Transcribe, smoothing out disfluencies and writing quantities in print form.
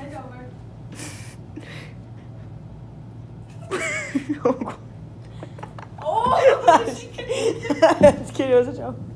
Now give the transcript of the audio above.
Edge over. Oh! Oh! Just kidding, it was a joke.